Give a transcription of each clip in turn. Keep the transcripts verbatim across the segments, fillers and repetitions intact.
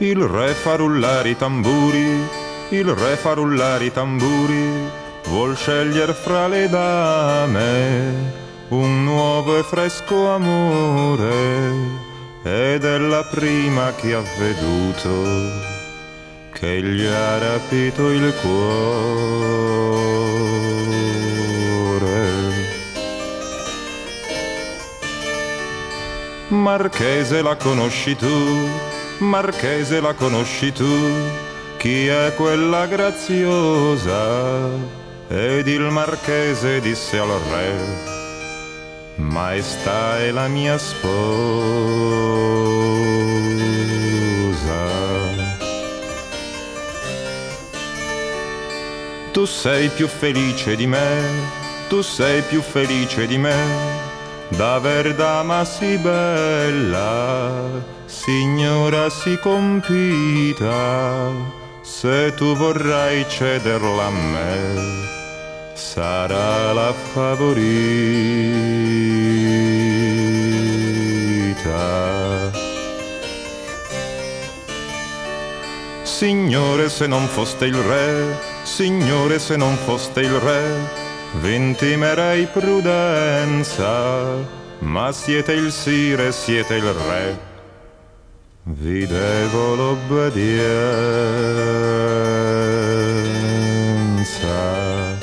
Il re fa rullare i tamburi, il re fa rullare i tamburi, vuol sceglier fra le dame un nuovo e fresco amore, ed è la prima che ha veduto che gli ha rapito il cuore. Marchese, la conosci tu? Marchese, la conosci tu? Chi è quella graziosa? Ed il marchese disse al re: Maestà è la mia sposa. Tu sei più felice di me, tu sei più felice di me, d'aver dama sì bella, signora sì compita. Se tu vorrai cederla a me, sarà la favorita. Signore, se non foste il re, signore, se non foste il re, v'intimerei prudenza, ma siete il sire, siete il re, vi devo l'obbedienza.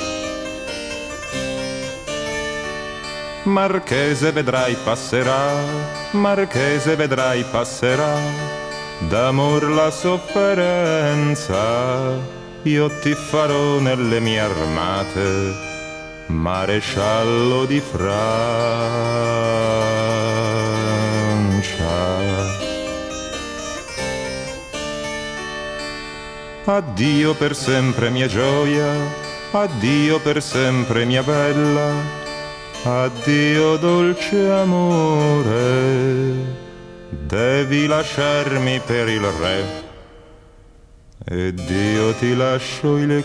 Marchese, vedrai passerà, marchese, vedrai passerà, d'amor la sofferenza, io ti farò nelle mie armate maresciallo di Francia. Addio per sempre mia gioia, addio per sempre mia bella, addio dolce amore, devi lasciarmi per il re, ed io ti lascio il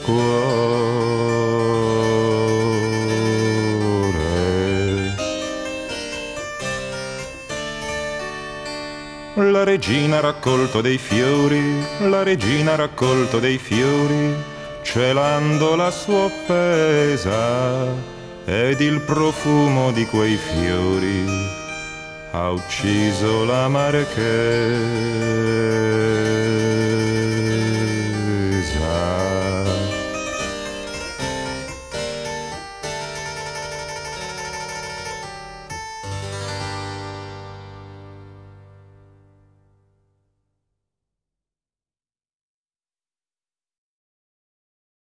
cuore. La regina ha raccolto dei fiori, la regina ha raccolto dei fiori, celando la sua offesa, ed il profumo di quei fiori ha ucciso la marchesa.